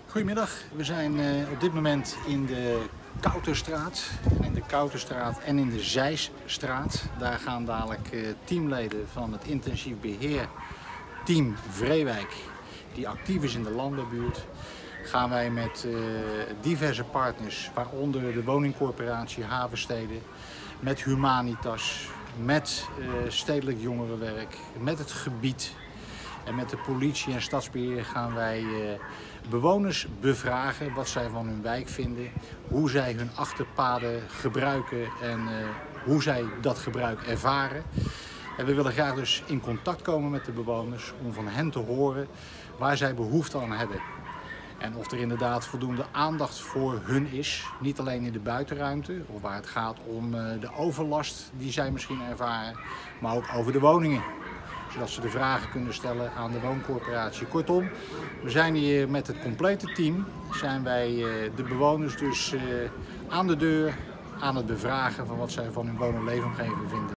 Goedemiddag, we zijn op dit moment in de Kouterstraat. En in de Kouterstraat en in de Zeisstraat. Daar gaan dadelijk teamleden van het intensief beheer team Vreewijk, die actief is in de landbouwbuurt, gaan wij met diverse partners, waaronder de woningcorporatie Havensteden, met Humanitas, met stedelijk jongerenwerk, met het gebied en met de politie en stadsbeheer gaan wij bewoners bevragen wat zij van hun wijk vinden, hoe zij hun achterpaden gebruiken en hoe zij dat gebruik ervaren. En we willen graag dus in contact komen met de bewoners om van hen te horen waar zij behoefte aan hebben. En of er inderdaad voldoende aandacht voor hun is, niet alleen in de buitenruimte, of waar het gaat om de overlast die zij misschien ervaren, maar ook over de woningen. Zodat ze de vragen kunnen stellen aan de wooncorporatie. Kortom, we zijn hier met het complete team, zijn wij de bewoners dus aan de deur aan het bevragen van wat zij van hun woon- en leefomgeving vinden.